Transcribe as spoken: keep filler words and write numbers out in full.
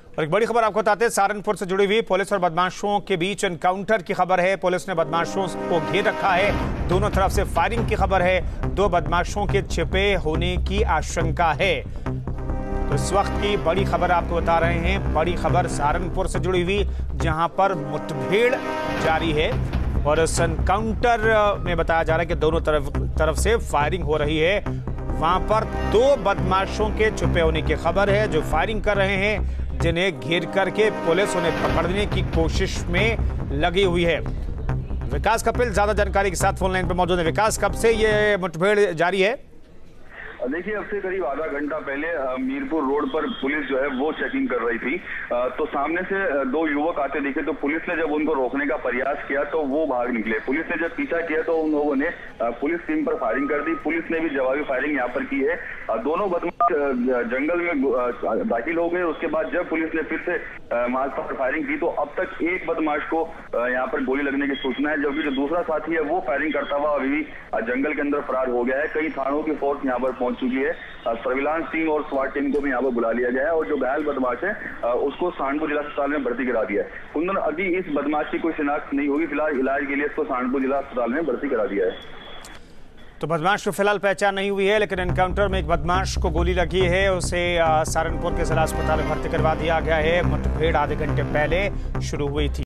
और एक बड़ी खबर आपको बताते हैं, सहारनपुर से जुड़ी हुई पुलिस और बदमाशों के बीच एनकाउंटर की खबर है। पुलिस ने बदमाशों को घेर रखा है, दोनों तरफ से फायरिंग की खबर है। दो बदमाशों के छिपे होने की आशंका है। तो इस वक्त की बड़ी खबर आपको बता रहे हैं, बड़ी खबर सहारनपुर से जुड़ी हुई, जहां पर मुठभेड़ जारी है और इस एनकाउंटर में बताया जा रहा है कि दोनों तरफ तरफ से फायरिंग हो रही है। वहां पर दो बदमाशों के छुपे होने की खबर है जो फायरिंग कर रहे हैं, जिन्हें घेर करके पुलिस उन्हें पकड़ने की कोशिश में लगी हुई है। विकास कपिल ज्यादा जानकारी के साथ फोन लाइन पर मौजूद है। विकास, कब से ये मुठभेड़ जारी है? देखिए, अब से करीब आधा घंटा पहले मीरपुर रोड पर पुलिस जो है वो चेकिंग कर रही थी, तो सामने से दो युवक आते दिखे। तो पुलिस ने जब उनको रोकने का प्रयास किया तो वो भाग निकले। पुलिस ने जब पीछा किया तो उन लोगों ने पुलिस टीम पर फायरिंग कर दी। पुलिस ने भी जवाबी फायरिंग यहाँ पर की है। दोनों बदमाश जंगल में दाखिल हो गए। उसके बाद जब पुलिस ने फिर से वहां पर फायरिंग की तो अब तक एक बदमाश को यहाँ पर गोली लगने की सूचना है, जबकि जो दूसरा साथी है वो फायरिंग करता हुआ अभी भी जंगल के अंदर फरार हो गया है। कई थानों की फोर्स यहाँ पर पहुंच चुकी है। सर्विलांस टीम और स्वाट टीम को भी यहाँ पर बुला लिया गया है और जो घायल बदमाश है उसको सहारनपुर जिला अस्पताल में भर्ती करा दिया है। कुंदन, अभी इस बदमाश की कोई शिनाख्त नहीं होगी। फिलहाल इलाज के लिए इसको सहारनपुर जिला अस्पताल में भर्ती करा दिया है। तो बदमाश को फिलहाल पहचान नहीं हुई है, लेकिन एनकाउंटर में एक बदमाश को गोली लगी है। उसे सहारनपुर के जिला अस्पताल में भर्ती करवा दिया गया है। मुठभेड़ आधे घंटे पहले शुरू हुई थी।